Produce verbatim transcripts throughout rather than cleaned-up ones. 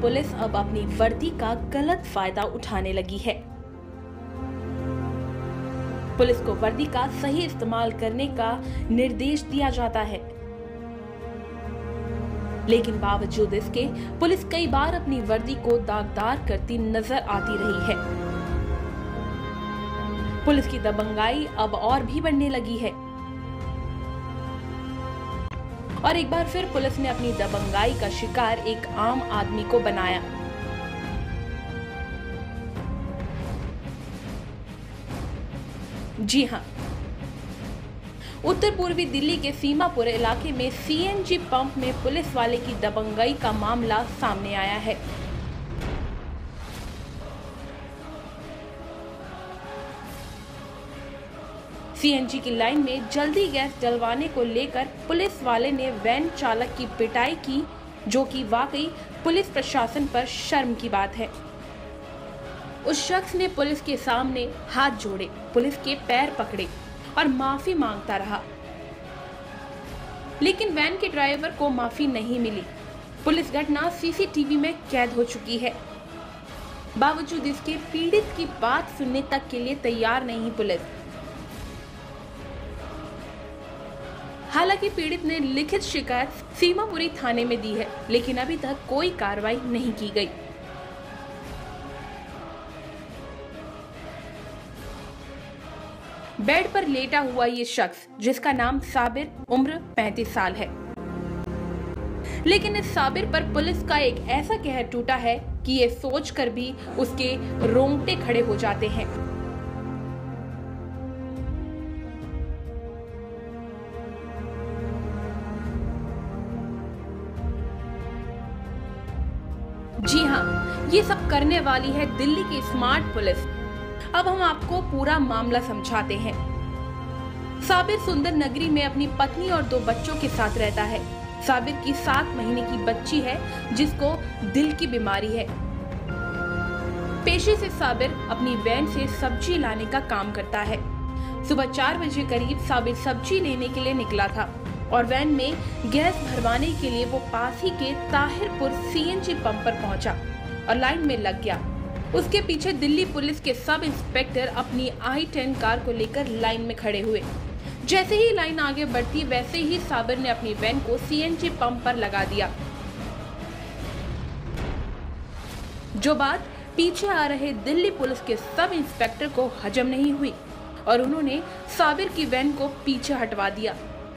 Police अब अपनी वर्दी का गलत फायदा उठाने लगी है। पुलिस को वर्दी का सही इस्तेमाल करने का निर्देश दिया जाता है, लेकिन बावजूद इसके पुलिस कई बार अपनी वर्दी को दागदार करती नजर आती रही है। पुलिस की दबंगाई अब और भी बढ़ने लगी है और एक बार फिर पुलिस ने अपनी दबंगाई का शिकार एक आम आदमी को बनाया। जी हां, उत्तर पूर्वी दिल्ली के सीमापुर इलाके में सीएनजी पंप में पुलिस वाले की दबंगाई का मामला सामने आया है। सीएनजी की लाइन में जल्दी गैस डलवाने को लेकर पुलिस वाले ने वैन चालक की पिटाई की, जो कि वाकई पुलिस प्रशासन पर शर्म की बात है। उस शख्स ने पुलिस के सामने हाथ जोड़े, पुलिस के पैर पकड़े और माफी मांगता रहा, लेकिन वैन के ड्राइवर को माफी नहीं मिली। पुलिस घटना सीसीटीवी में कैद हो चुकी है। बावजूद इसके पीड़ित की बात सुनने तक के लिए तैयार नहीं पुलिस। हालांकि पीड़ित ने लिखित शिकायत सीमापुरी थाने में दी है, लेकिन अभी तक कोई कार्रवाई नहीं की गई। बेड पर लेटा हुआ ये शख्स, जिसका नाम साबिर, उम्र पैंतीस साल है, लेकिन इस साबिर पर पुलिस का एक ऐसा कहर टूटा है कि ये सोचकर भी उसके रोंगटे खड़े हो जाते हैं। जी हाँ, ये सब करने वाली है दिल्ली की स्मार्ट पुलिस। अब हम आपको पूरा मामला समझाते हैं। साबिर सुंदर नगरी में अपनी पत्नी और दो बच्चों के साथ रहता है। साबिर की सात महीने की बच्ची है, जिसको दिल की बीमारी है। पेशे से साबिर अपनी वैन से सब्जी लाने का काम करता है। सुबह चार बजे करीब साबिर सब्जी लेने के लिए निकला था और वैन में गैस भरवाने के लिए वो पास ही के ताहिरपुर सीएनजी पंप पर पहुंचा और लाइन में लग गया। उसके पीछे दिल्ली पुलिस के सब इंस्पेक्टर अपनी आई टेन कार को लेकर लाइन में खड़े हुए। जैसे ही लाइन आगे बढ़ती, वैसे ही साबिर ने अपनी वैन को सीएनजी पंप पर लगा दिया। जो बात पीछे आ रहे दिल्ली पुलिस के सब इंस्पेक्टर को हजम नहीं हुई और उन्होंने साबिर की वैन को पीछे हटवा दिया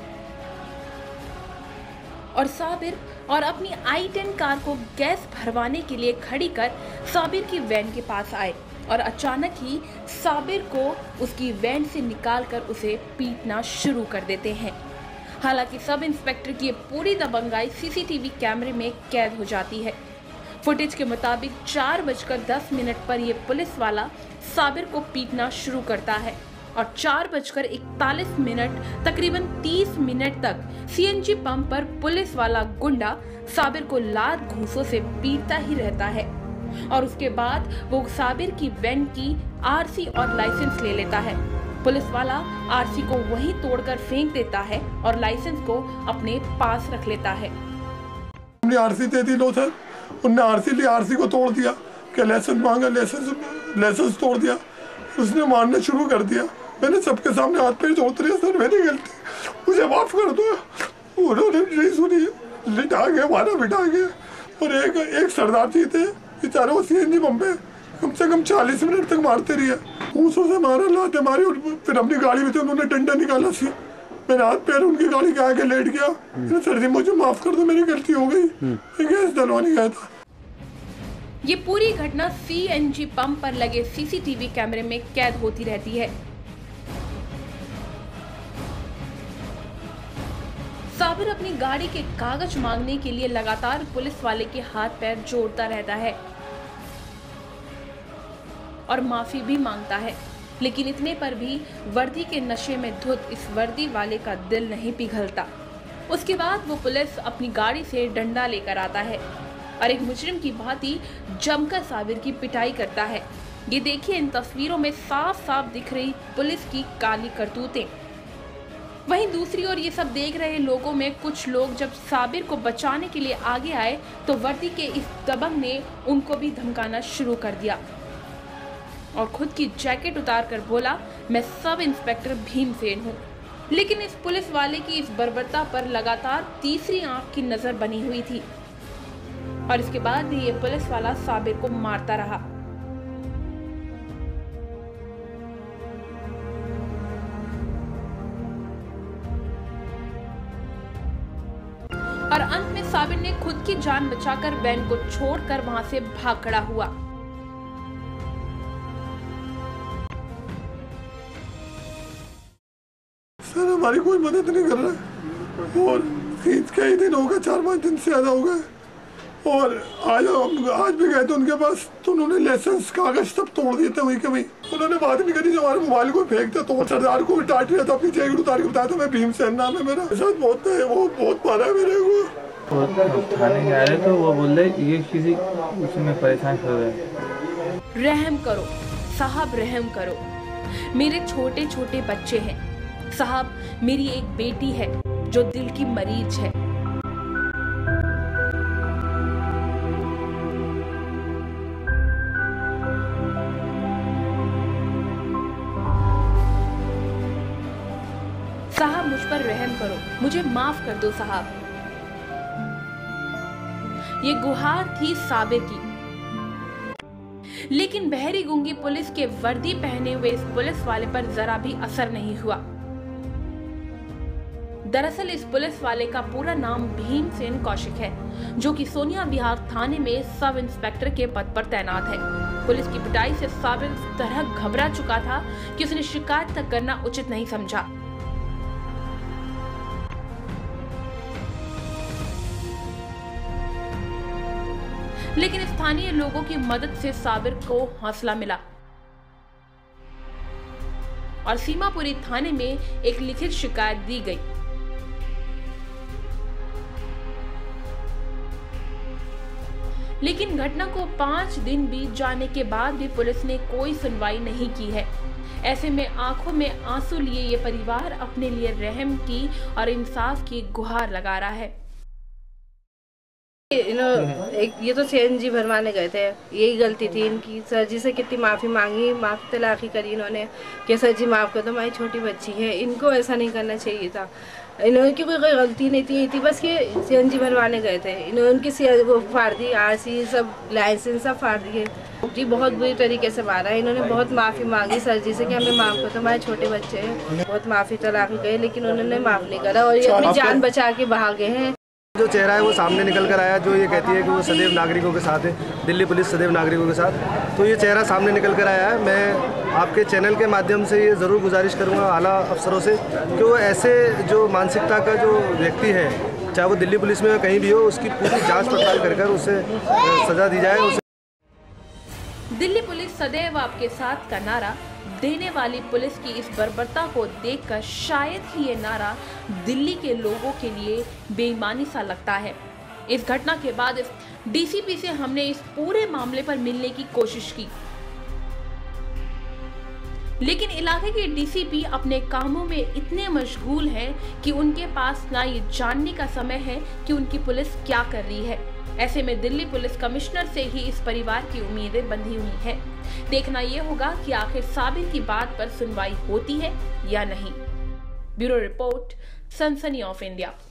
और साबिर और अपनी आई टेन कार को गैस भरवाने के लिए खड़ी कर साबिर की वैन के पास आए और अचानक ही साबिर को उसकी वैन से निकालकर उसे पीटना शुरू कर देते हैं। हालांकि सब इंस्पेक्टर की पूरी दबंगाई सीसीटीवी कैमरे में कैद हो जाती है। फुटेज के मुताबिक चार बजकर दस मिनट पर यह पुलिस वाला साबिर को पीटना शुरू करता है और चार बजकर इकतालीस मिनट तकरीबन तीस मिनट तक सीएनजी पंप पर पुलिस वाला गुंडा साबिर को लात घूंसों से पीटता ही रहता है और उसके बाद वो साबिर की वैन की आरसी और लाइसेंस ले लेता है। पुलिस वाला आरसी को वहीं तोड़कर फेंक देता है और लाइसेंस को अपने पास रख लेता है। हमने आरसी दे दी लो सर, उन्होंने आरसी ली, आरसी को तोड़ दिया कि लाइसेंस मांगा, लाइसेंस लाइसेंस तोड़ दिया, उसने मारना शुरू कर दिया। मैंने सबके सामने हाथ पैर जोड़ते रहे, सर मेरी गलती, मुझे माफ कर दो। उन्होंने नहीं सुनी, लिटा गए, मारा बिठा गए। और एक एक सरदार जी थे बेचारे, वो सीएनजी पंप पे कम से कम चालीस मिनट तक मारते रहे, ऊँसों से मारा, लाते मारी और फिर अपनी गाड़ी में थे उन्होंने डंडा निकाला सी, मैंने हाथ पैर उनकी गाड़ी के आगे लेट गया। मैंने सर जी मुझे माफ कर दो, मेरी गलती हो गई, मैं गैस डलवाने गया था। ये पूरी घटना सीएनजी पंप पर लगे सीसीटीवी कैमरे में कैद होती रहती है। साबिर अपनी गाड़ी के कागज मांगने के लिए लगातार पुलिस वाले के हाथ पैर जोड़ता रहता है और माफी भी मांगता है, लेकिन इतने पर भी वर्दी के नशे में धुत इस वर्दी वाले का दिल नहीं पिघलता। उसके बाद वो पुलिस अपनी गाड़ी से डंडा लेकर आता है और एक मुजरिम की भांति जमकर साबिर की पिटाई करता है। ये देखिए, इन तस्वीरों में साफ साफ दिख रही पुलिस की काली करतूतें। वहीं दूसरी ओर ये सब देख रहे लोगों में कुछ लोग जब साबिर को बचाने के लिए आगे आए तो वर्दी के इस दबंग ने उनको भी धमकाना शुरू कर दिया और खुद की जैकेट उतार कर बोला, मैं सब इंस्पेक्टर भीमसेन हूँ। लेकिन इस पुलिस वाले की इस बर्बरता पर लगातार तीसरी आंख की नजर बनी हुई थी और इसके बाद भी ये पुलिस वाला साबिर को मारता रहा। और अंत में साबिर ने खुद की जान बचाकर वैन को छोड़कर वहां से भाग खड़ा हुआ। सर हमारी कोई मदद नहीं कर रहा और कई दिन हो गए, चार पाँच दिन से ज्यादा हो गए और आज आज भी गए थे उनके पास तो उन्होंने लाइसेंस कागज सब तोड़ दिए थे वहीं के वहीं। उन्होंने बात नहीं करी, जो हमारे मोबाइल को फेंकते तो सरदार को टाट लिया था, अपनी जैकेट उतार के बताया था मैं भीमसेन नाम है मेरा। साथ बहुत है, वो बहुत मारा है मेरे को। थाने जा रहे तो वो बोल रहे ये किसी उसमें परेशान कर रहे। रहम करो साहब, रहम करो, मेरे छोटे छोटे बच्चे हैं साहब, मेरी एक बेटी है जो दिल की मरीज है। साहब मुझ पर रहम करो, मुझे माफ कर दो साहब। ये गुहार थी साबिर की, लेकिन बहरी गूंगी पुलिस के वर्दी पहने हुए इस पुलिस वाले पर जरा भी असर नहीं हुआ। दरअसल इस पुलिस वाले का पूरा नाम भीमसेन कौशिक है, जो कि सोनिया विहार थाने में सब इंस्पेक्टर के पद पर तैनात है। पुलिस की पिटाई से साबिर इस तरह घबरा चुका था कि उसने शिकायत तक करना उचित नहीं समझा। लेकिन स्थानीय लोगों की मदद से साबिर को हौसला मिला और सीमापुरी थाने में एक लिखित शिकायत दी गई। लेकिन घटना को पांच दिन बीत जाने के बाद भी पुलिस ने कोई सुनवाई नहीं की है। ऐसे में आंखों में आंसू लिए ये परिवार अपने लिए रहम की और इंसाफ की गुहार लगा रहा है। एक ये तो सीएनजी भरवाने गए थे, यही गलती थी इनकी। सर जी से कितनी माफ़ी मांगी, माफ़ी तलाकी करी इन्होंने कि सर जी माफ़ कर दो, हमारी छोटी बच्ची है, इनको ऐसा नहीं करना चाहिए था। इन्होंने की कोई कोई गलती नहीं थी, थी बस ये सीएनजी भरवाने गए थे, इन्होंने उनकी वो फाड़ दी, आरसी सब लाइसेंस सब फाड़ दिए जी। बहुत बुरी तरीके से मारा है इन्होंने। बहुत माफ़ी मांगी सर जी से कि हमें माफ़ कर दो, हमारे छोटे बच्चे हैं। बहुत माफ़ी तलाकी गए लेकिन उन्होंने माफ़ नहीं करा और ये अपनी जान बचा के भागे हैं। जो चेहरा है वो सामने निकल कर आया, जो ये कहती है कि वो सदैव नागरिकों के साथ है, दिल्ली पुलिस सदैव नागरिकों के साथ, तो ये चेहरा सामने निकल कर आया है। मैं आपके चैनल के माध्यम से ये ज़रूर गुजारिश करूँगा आला अफसरों से कि वो ऐसे जो मानसिकता का जो व्यक्ति है, चाहे वो दिल्ली पुलिस में कहीं भी हो, उसकी पूरी जाँच पड़ताल कर कर उसे सज़ा दी जाए। उसे दिल्ली पुलिस सदैव आपके साथ का नारा देने वाली पुलिस की इस बर्बरता को देखकर शायद ही ये नारा दिल्ली के लोगों के लिए बेईमानी सा लगता है। इस घटना के बाद इस डीसीपी से हमने इस पूरे मामले पर मिलने की कोशिश की, लेकिन इलाके के डीसीपी अपने कामों में इतने मशगूल हैं कि उनके पास ना ये जानने का समय है कि उनकी पुलिस क्या कर रही है। ऐसे में दिल्ली पुलिस कमिश्नर से ही इस परिवार की उम्मीदें बंधी हुई हैं। देखना यह होगा कि आखिर साबिर की बात पर सुनवाई होती है या नहीं। ब्यूरो रिपोर्ट, सनसनी ऑफ इंडिया।